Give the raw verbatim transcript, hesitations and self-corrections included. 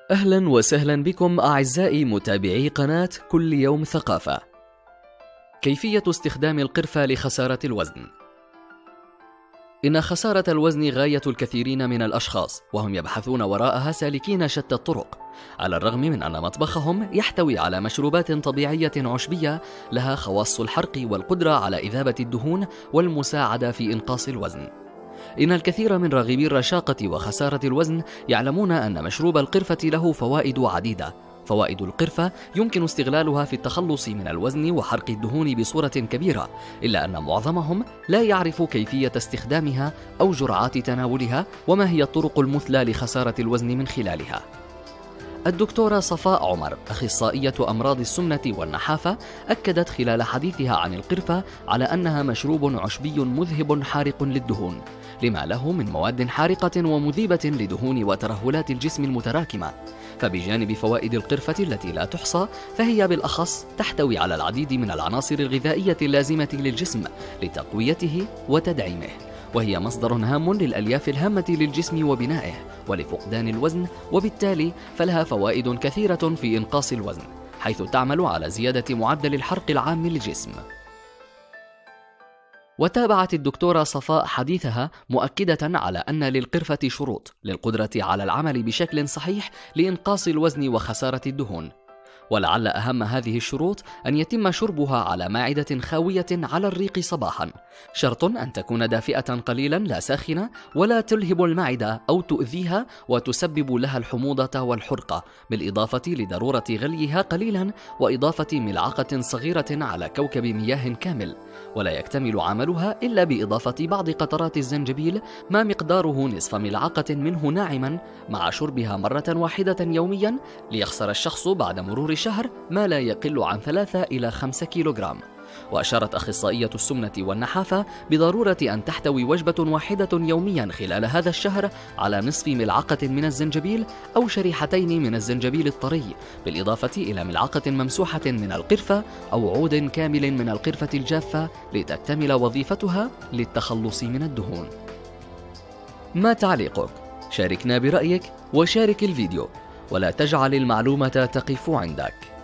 أهلا وسهلا بكم أعزائي متابعي قناة كل يوم ثقافة. كيفية استخدام القرفة لخسارة الوزن؟ إن خسارة الوزن غاية الكثيرين من الأشخاص، وهم يبحثون وراءها سالكين شتى الطرق، على الرغم من أن مطبخهم يحتوي على مشروبات طبيعية عشبية لها خواص الحرق والقدرة على إذابة الدهون والمساعدة في إنقاص الوزن. إن الكثير من راغبي الرشاقة وخسارة الوزن يعلمون أن مشروب القرفة له فوائد عديدة. فوائد القرفة يمكن استغلالها في التخلص من الوزن وحرق الدهون بصورة كبيرة، إلا أن معظمهم لا يعرف كيفية استخدامها أو جرعات تناولها وما هي الطرق المثلى لخسارة الوزن من خلالها. الدكتورة صفاء عمر، أخصائية أمراض السمنة والنحافة، أكدت خلال حديثها عن القرفة على أنها مشروب عشبي مذهب حارق للدهون، لما له من مواد حارقة ومذيبة لدهون وترهلات الجسم المتراكمة. فبجانب فوائد القرفة التي لا تحصى، فهي بالأخص تحتوي على العديد من العناصر الغذائية اللازمة للجسم لتقويته وتدعيمه، وهي مصدر هام للألياف الهامة للجسم وبنائه ولفقدان الوزن، وبالتالي فلها فوائد كثيرة في إنقاص الوزن، حيث تعمل على زيادة معدل الحرق العام للجسم. وتابعت الدكتورة صفاء حديثها مؤكدة على أن للقرفة شروط للقدرة على العمل بشكل صحيح لإنقاص الوزن وخسارة الدهون، ولعل أهم هذه الشروط أن يتم شربها على مائدة خاوية على الريق صباحا. شرط أن تكون دافئة قليلا لا ساخنة، ولا تلهب المعدة أو تؤذيها وتسبب لها الحموضة والحرقة، بالإضافة لضرورة غليها قليلا وإضافة ملعقة صغيرة على كوكب مياه كامل. ولا يكتمل عملها إلا بإضافة بعض قطرات الزنجبيل، ما مقداره نصف ملعقة منه ناعما، مع شربها مرة واحدة يوميا، ليخسر الشخص بعد مرور شهر ما لا يقل عن ثلاثة إلى خمسة كيلوغرام. وأشارت أخصائية السمنة والنحافة بضرورة أن تحتوي وجبة واحدة يوميا خلال هذا الشهر على نصف ملعقة من الزنجبيل أو شريحتين من الزنجبيل الطري، بالإضافة إلى ملعقة ممسوحة من القرفة أو عود كامل من القرفة الجافة، لتكتمل وظيفتها للتخلص من الدهون. ما تعليقك؟ شاركنا برأيك وشارك الفيديو، ولا تجعل المعلومة تقف عندك.